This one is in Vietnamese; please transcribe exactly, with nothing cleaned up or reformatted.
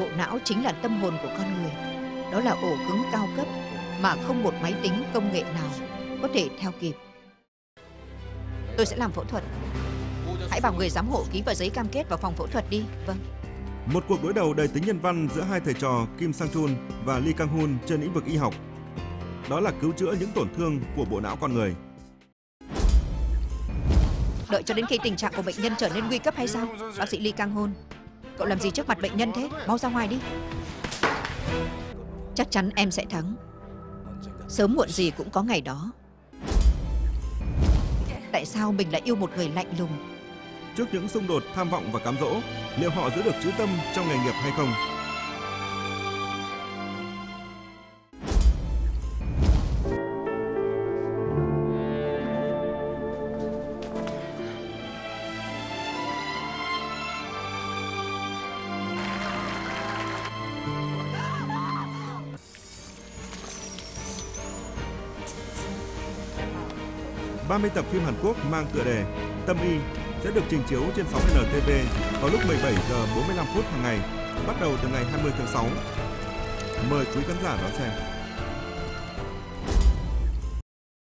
Bộ não chính là tâm hồn của con người. Đó là ổ cứng cao cấp mà không một máy tính công nghệ nào có thể theo kịp. Tôi sẽ làm phẫu thuật. Hãy bảo người giám hộ ký vào giấy cam kết vào phòng phẫu thuật đi. Vâng. Một cuộc đối đầu đầy tính nhân văn giữa hai thầy trò Kim Sang Chun và Lee Kang Hun trên lĩnh vực y học. Đó là cứu chữa những tổn thương của bộ não con người. Đợi cho đến khi tình trạng của bệnh nhân trở nên nguy cấp hay sao? Bác sĩ Lee Kang Hun, cậu làm gì trước mặt bệnh nhân thế? Mau ra ngoài đi. Chắc chắn em sẽ thắng. Sớm muộn gì cũng có ngày đó. Tại sao mình lại yêu một người lạnh lùng? Trước những xung đột tham vọng và cám dỗ, liệu họ giữ được trữ tâm trong nghề nghiệp hay không? ba mươi tập phim Hàn Quốc mang tựa đề Tâm Y sẽ được trình chiếu trên sóng en tê vê vào lúc mười bảy giờ bốn mươi lăm phút hàng ngày, bắt đầu từ ngày hai mươi tháng sáu. Mời quý khán giả đón xem.